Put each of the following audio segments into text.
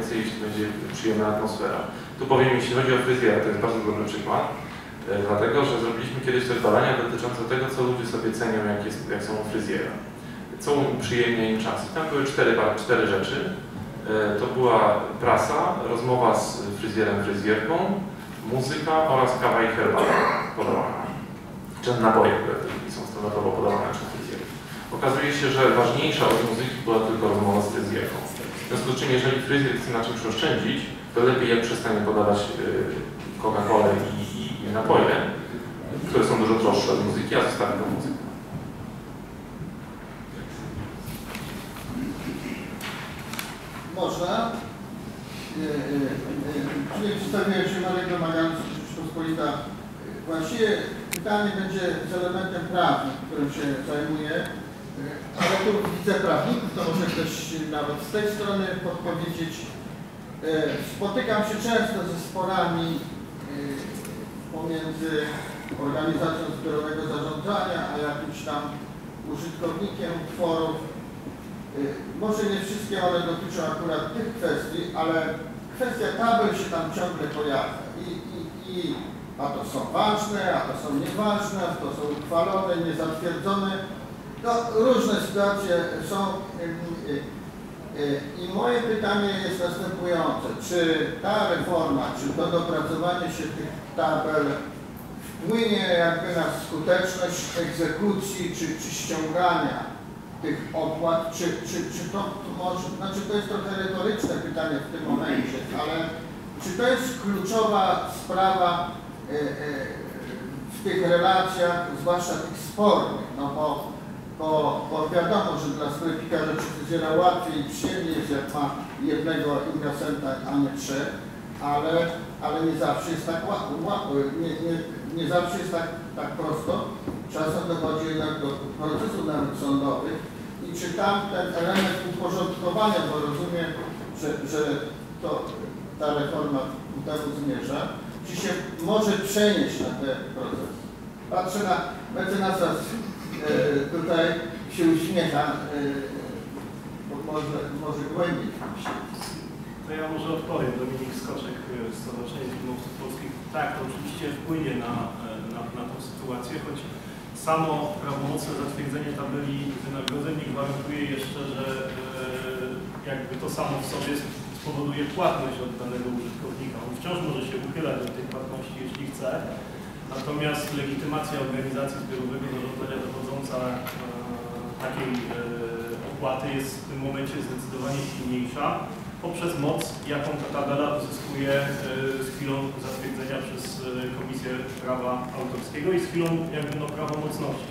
więcej, jeśli będzie przyjemna atmosfera. Tu powiem, jeśli chodzi o fryzjera, to jest bardzo dobry przykład, dlatego, że zrobiliśmy kiedyś też badania dotyczące tego, co ludzie sobie cenią, jak są u fryzjera. Co uprzyjemnia im czas. I tam były cztery rzeczy. To była prasa, rozmowa z fryzjerem, fryzjerką, muzyka oraz kawa i herbata podawana. Czy napoje, które są standardowo podawane przez fryzjerów. Okazuje się, że ważniejsza od muzyki była tylko rozmowa z fryzjerką. W związku z czym, jeżeli fryzjer chce na czymś oszczędzić, to lepiej jak przestanie podawać Coca-Colę i napoje, które są dużo droższe od muzyki, a zostawi tą muzykę. Można. Tutaj przedstawiłem się Marek Domagający, Rzeczpospolita. Właściwie pytanie będzie z elementem prawnym, którym się zajmuję, ale tu widzę prawników, to może ktoś nawet z tej strony podpowiedzieć. Spotykam się często ze sporami pomiędzy organizacją zbiorowego zarządzania, a jakimś tam użytkownikiem tworów. Może nie wszystkie one dotyczą akurat tych kwestii, ale kwestia tabel się tam ciągle pojawia. A to są ważne, a to są nieważne, a to są uchwalone, niezatwierdzone. No, różne sytuacje są. I moje pytanie jest następujące. Czy ta reforma, czy to dopracowanie się tych tabel wpłynie jakby na skuteczność egzekucji, czy ściągania tych opłat, czy to może, znaczy to jest trochę retoryczne pytanie w tym momencie, ale czy to jest kluczowa sprawa w tych relacjach, zwłaszcza tych spornych, no bo wiadomo, że dla sklepikarza czy fryzjera łatwiej i przyjemniej jest, jak ma jednego inkasenta, a nie trzech, ale nie zawsze jest tak nie zawsze jest tak prosto. Czasem dochodzi jednak do procesów nawet sądowych i czy tam ten element uporządkowania, bo rozumiem, że ta reforma ku temu zmierza, czy się może przenieść na ten proces. Patrzę na mecenasa, tutaj się uśmiecha, bo może głębiej. To ja może odpowiem. Dominik Skoczek z Stowarzyszenia Filmowców Polskich. Tak, to oczywiście wpłynie na tą sytuację, choć samo prawomocne zatwierdzenie tabeli wynagrodzeń nie gwarantuje jeszcze, że jakby to samo w sobie spowoduje płatność od danego użytkownika. On wciąż może się uchylać do tej płatności, jeśli chce, natomiast legitymacja organizacji zbiorowego zarządzania dochodząca takiej opłaty jest w tym momencie zdecydowanie silniejsza poprzez moc, jaką ta tabela uzyskuje z chwilą zatwierdzenia przez Komisję Prawa Autorskiego i z chwilą jakby prawomocności.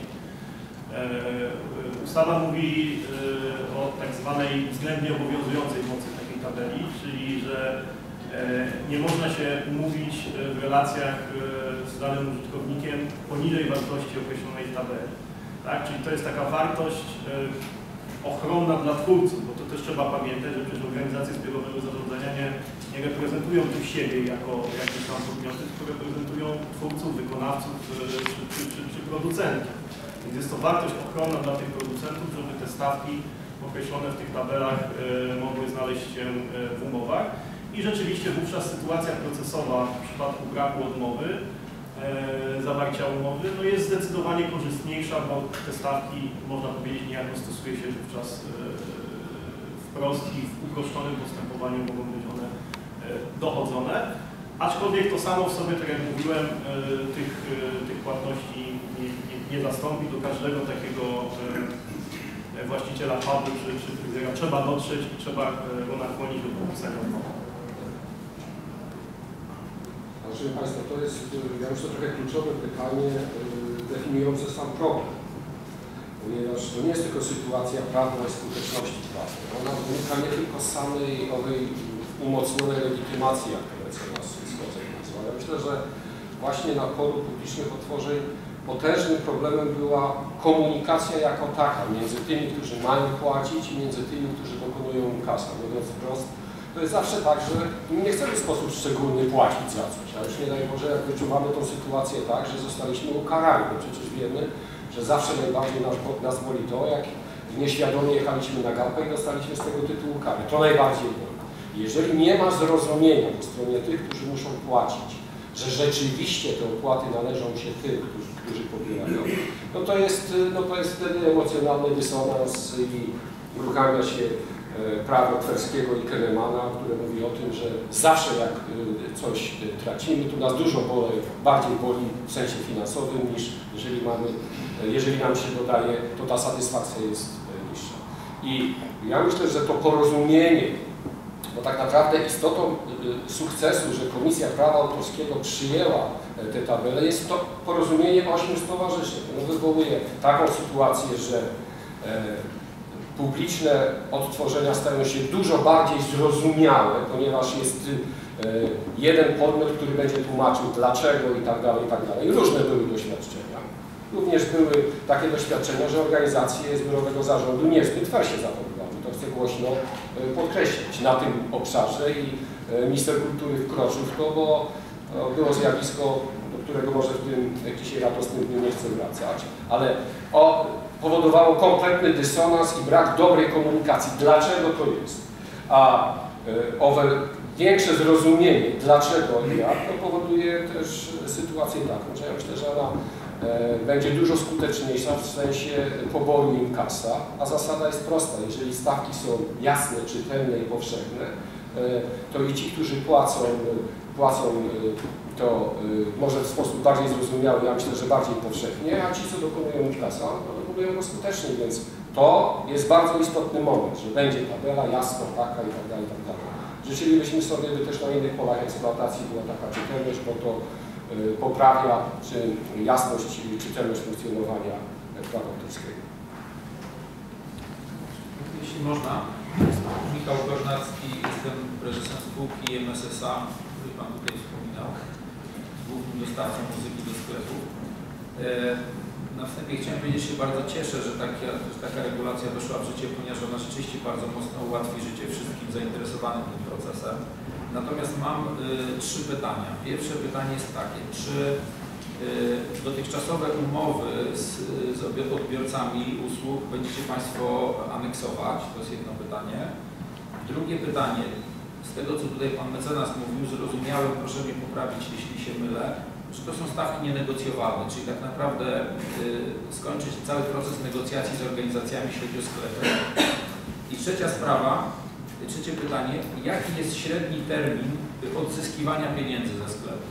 Ustawa mówi o tak zwanej względnie obowiązującej mocy takiej tabeli, czyli że nie można się umówić w relacjach z danym użytkownikiem poniżej wartości określonej w tabeli. Tak? Czyli to jest taka wartość ochronna dla twórców, bo to też trzeba pamiętać, że przecież organizacje zbiorowego zarządzania nie reprezentują tu siebie jako jakieś tam podmioty, tylko reprezentują twórców, wykonawców czy producentów. Więc jest to wartość ochronna dla tych producentów, żeby te stawki określone w tych tabelach mogły znaleźć się w umowach. I rzeczywiście wówczas sytuacja procesowa w przypadku braku odmowy, zawarcia umowy, no jest zdecydowanie korzystniejsza, bo te stawki, można powiedzieć, niejako stosuje się wówczas wprost i w uproszczonym postępowaniu mogą być one dochodzone. Aczkolwiek to samo w sobie, tak jak mówiłem, tych płatności nie zastąpi. Do każdego takiego właściciela pubu czy fryzjera trzeba dotrzeć i trzeba go nakłonić do podpisania umowy. Szanowni Państwo, to jest, ja myślę, trochę kluczowe pytanie definiujące sam problem. Ponieważ to nie jest tylko sytuacja prawnej skuteczności prawnej. Ona wynika nie tylko z samej owej umocnionej legitymacji, jak to mecenas Skoczek nazwał. Ja myślę, że właśnie na polu publicznych otworzeń potężnym problemem była komunikacja jako taka między tymi, którzy mają płacić i między tymi, którzy dokonują inkasa. Mówiąc wprost, to jest zawsze tak, że nie chcemy w sposób szczególny płacić za coś, a już nie daj Boże, jak wyczuwamy tą sytuację tak, że zostaliśmy ukarani, bo przecież wiemy, że zawsze najbardziej nas boli to, jak nieświadomie jechaliśmy na gapę i dostaliśmy z tego tytułu kary. To najbardziej boli. Jeżeli nie ma zrozumienia po stronie tych, którzy muszą płacić, że rzeczywiście te opłaty należą się tym, którzy pobierają, no to jest wtedy emocjonalny dysonans i uruchamia się prawo Twerskiego i Kahnemana, które mówi o tym, że zawsze jak coś tracimy, to nas dużo bardziej boli w sensie finansowym, niż jeżeli nam się dodaje, to ta satysfakcja jest niższa. I ja myślę, że to porozumienie, bo tak naprawdę istotą sukcesu, że Komisja Prawa Autorskiego przyjęła te tabele, jest to porozumienie 8 stowarzyszeń. Ono wywołuje taką sytuację, że publiczne odtworzenia stają się dużo bardziej zrozumiałe, ponieważ jest jeden podmiot, który będzie tłumaczył dlaczego i tak dalej, i tak dalej. Różne były doświadczenia. Również były takie doświadczenia, że organizacje zbiorowego zarządu niezbyt się zachowywały. To chcę głośno podkreślić na tym obszarze i minister kultury wkroczył w to, bo było zjawisko, do którego może w tym dzisiaj radosnym dniu nie chcę wracać, ale powodowało kompletny dysonans i brak dobrej komunikacji. Dlaczego to jest? A owe większe zrozumienie, dlaczego i jak, to powoduje też sytuację taką, że ja myślę, że ona będzie dużo skuteczniejsza w sensie poboru inkasa, a zasada jest prosta. Jeżeli stawki są jasne, czytelne i powszechne, to i ci, którzy płacą to może w sposób bardziej zrozumiały, ja myślę, że bardziej powszechnie, a ci, co dokonują inkasa, to dokonują go skutecznie, więc to jest bardzo istotny moment, że będzie tabela jasna, taka i tak dalej, i tak dalej. Życzylibyśmy sobie, by też na innych polach eksploatacji była taka czytelność, bo to poprawia jasność i czytelność funkcjonowania prawa autorskiego. Jeśli można, Michał Kornacki, jestem prezesem spółki MSSA, który Pan tutaj wspominał, głównym dostawcą muzyki do sklepów. Na wstępie chciałem powiedzieć, że się bardzo cieszę, że taka regulacja weszła w życie, ponieważ ona rzeczywiście bardzo mocno ułatwi życie wszystkim zainteresowanym tym procesem. Natomiast mam 3 pytania. Pierwsze pytanie jest takie, czy dotychczasowe umowy z odbiorcami usług będziecie Państwo aneksować? To jest jedno pytanie. Drugie pytanie, z tego co tutaj Pan mecenas mówił, zrozumiałem, proszę mnie poprawić, jeśli się mylę, że to są stawki nienegocjowalne, czyli tak naprawdę skończyć cały proces negocjacji z organizacjami, jeśli chodzi o sklepy. I trzecia sprawa, trzecie pytanie, jaki jest średni termin odzyskiwania pieniędzy ze sklepu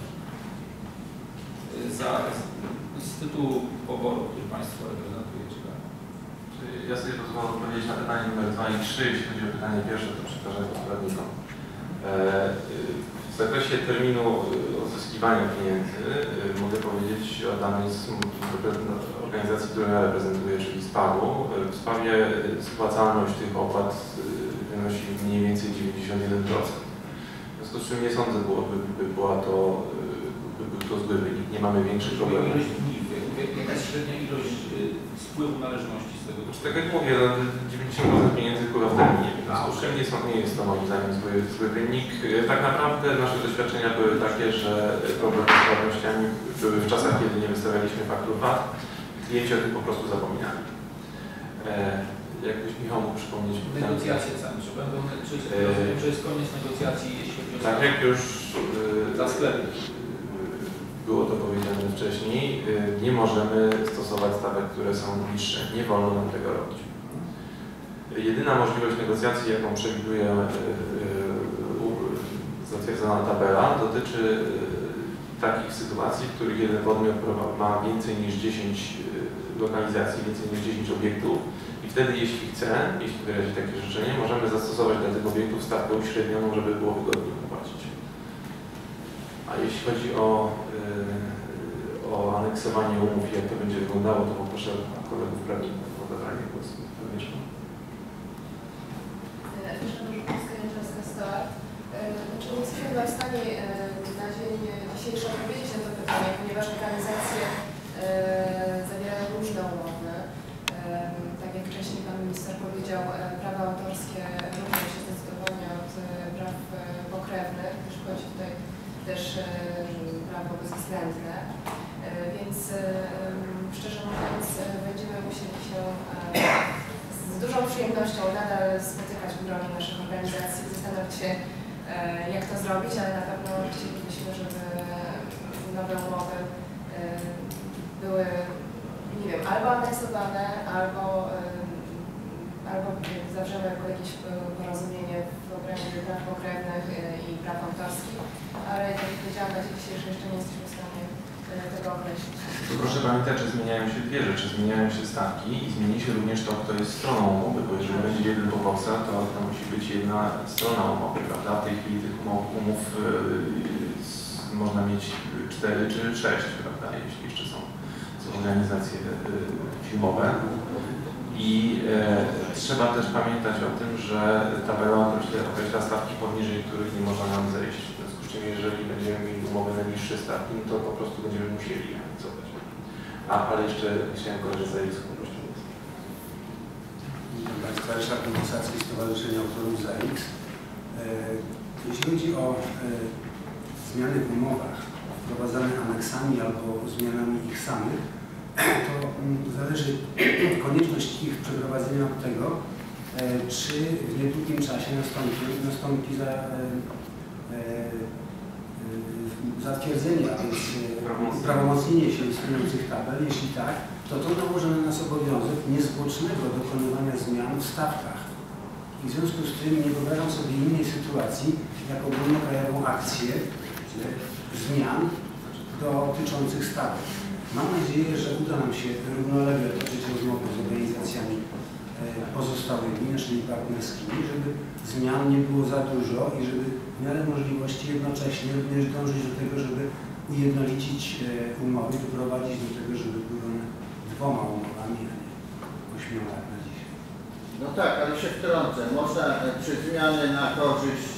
z tytułu poboru, który Państwo reprezentujecie? Ja sobie pozwolę odpowiedzieć na pytanie numer 2 i 3. Jeśli chodzi o pytanie pierwsze, to przekażę poprawnikom. W zakresie terminu odzyskiwania pieniędzy mogę powiedzieć o danej z organizacji, którą ja reprezentuję, czyli SPAW-u. W SPAW-ie spłacalność tych opłat wynosi mniej więcej 91%. W związku z czym nie sądzę, by był to zły wynik. Nie mamy większych problemów. Jaka jest średnia ilość spływu należności z tego? Tak jak mówię, 90% pieniędzy wpływa w terminie. W związku z czym nie jest to moim zdaniem zły wynik. Tak naprawdę nasze doświadczenia były takie, że problemy z płatnościami były w czasach, kiedy nie wystawialiśmy faktur VAT. Klienci o tym po prostu zapominali. Jakbyś Michał mógł przypomnieć. Negocjacje cen, czy będą, czy jest koniec negocjacji, jeśli chodzi o tak jak już za sklepy. Było to powiedziane wcześniej, nie możemy stosować stawek, które są niższe. Nie wolno nam tego robić. Jedyna możliwość negocjacji, jaką przewiduje zatwierdzona tabela, dotyczy takich sytuacji, w których jeden podmiot ma więcej niż 10 lokalizacji, więcej niż 10 obiektów i wtedy, jeśli chce, jeśli wyrazi takie życzenie, możemy zastosować dla tych obiektów stawkę uśrednioną, żeby było wygodniej płacić. A jeśli chodzi o aneksowanie umów i jak to będzie wyglądało, to poproszę kolegów prawników o zabranie głosu. Czy nie jesteśmy chyba w stanie na dzień dzisiejszy odpowiedzieć na to pytanie, ponieważ organizacje zawierają różne umowy. Tak jak wcześniej Pan Minister powiedział, prawa autorskie różnią się zdecydowanie od praw pokrewnych, gdyż chodzi tutaj też prawo bezwzględne. Więc szczerze mówiąc będziemy musieli się z dużą przyjemnością nadal spotykać w gronie naszych organizacji, zastanawiać się, jak to zrobić, ale na pewno chcielibyśmy, żeby nowe umowy były, nie wiem, albo aneksowane, albo zawrzemy jakieś porozumienie w obrębie praw pokrewnych i praw autorskich, ale jak powiedziałam, na dzień dzisiejszy jeszcze nie jesteśmy w stanie tego określić. To proszę pamiętać, że zmieniają się dwie rzeczy. Zmieniają się stawki i zmieni się również to, kto jest stroną umowy, bo jeżeli będzie jeden poboczny, to musi być jedna strona umowy, prawda? W tej chwili tych umów można mieć 4 czy 6, prawda? Jeśli jeszcze są organizacje filmowe. I trzeba też pamiętać o tym, że tabela określa stawki, poniżej których nie można nam zejść. W związku z czym, jeżeli będziemy mieli umowę na niższe stawki, no to po prostu będziemy musieli je analizować. Ale jeszcze chciałem korzystać z skuteczności. Państwa Ryszard Nowosadzki, Stowarzyszenie Autorów ZAX. Jeśli chodzi o zmiany w umowach wprowadzane aneksami albo zmianami ich samych, to zależy konieczność ich przeprowadzenia od tego, czy w niedługim czasie nastąpi zatwierdzenie, a więc uprawomocnienie się istniejących tabel. Jeśli tak, to nałoży na nas obowiązek niezwłocznego dokonywania zmian w stawkach. I w związku z tym nie wyobrażam sobie innej sytuacji, jak ogólnokrajową akcję zmian dotyczących stawek. Mam nadzieję, że uda nam się równolegle toczyć rozmowy z organizacjami pozostałymi, naszymi partnerskimi, żeby zmian nie było za dużo i żeby w miarę możliwości jednocześnie również dążyć do tego, żeby ujednolicić umowy, doprowadzić do tego, żeby były one 2 umowami, a nie 8 lat na dzisiaj. No tak, ale się wtrącę. Można przy zmianie na korzyść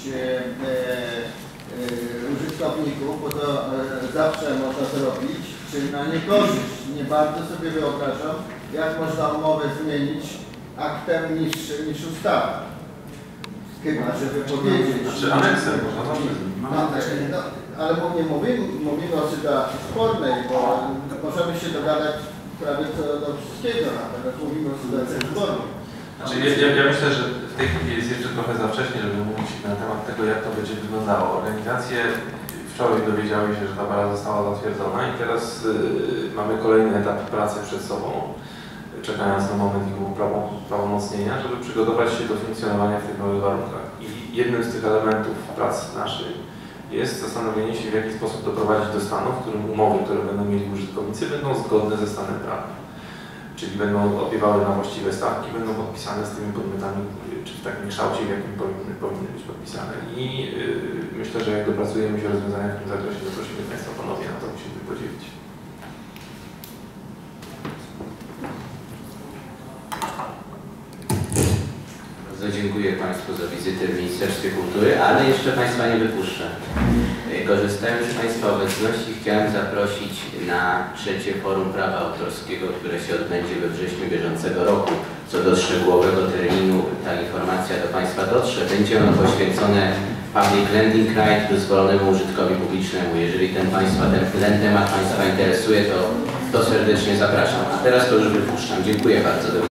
użytkowników, bo to zawsze można zrobić, czy na niekorzyść. Nie bardzo sobie wyobrażam, jak można umowę zmienić aktem niż ustawa. Chyba, żeby powiedzieć. Czy aneksem można No, ale nie mówimy o sytuacji spornej, bo możemy się dogadać prawie co do wszystkiego, natomiast mówimy o sytuacji spornej. Znaczy, ja myślę, że w tej chwili jest jeszcze trochę za wcześnie, żeby mówić na temat tego, jak to będzie wyglądało. Organizacje wczoraj dowiedziały się, że tabela została zatwierdzona i teraz mamy kolejny etap pracy przed sobą, czekając na moment ich uprawomocnienia, żeby przygotować się do funkcjonowania w tych nowych warunkach. I jednym z tych elementów pracy naszej jest zastanowienie się, w jaki sposób doprowadzić do stanu, w którym umowy, które będą mieli użytkownicy, będą zgodne ze stanem prawnym. Czyli będą opiewały na właściwe stawki, będą podpisane z tymi podmiotami, czy w takim kształcie, w jakim powinny być podpisane. I myślę, że jak dopracujemy się rozwiązania w tym zakresie, to prosimy Państwa ponownie na to się podzielić. Bardzo dziękuję Państwu za wizytę w Ministerstwie Kultury, ale jeszcze Państwa nie wypuszczę. Korzystając z Państwa obecności, chciałem zaprosić na 3. Forum Prawa Autorskiego, które się odbędzie we wrześniu bieżącego roku. Co do szczegółowego terminu ta informacja do Państwa dotrze. Będzie ono poświęcone Public Lending Right, dozwolonemu użytkowi publicznemu. Jeżeli ten temat Państwa interesuje, to serdecznie zapraszam. A teraz to już wypuszczam. Dziękuję bardzo.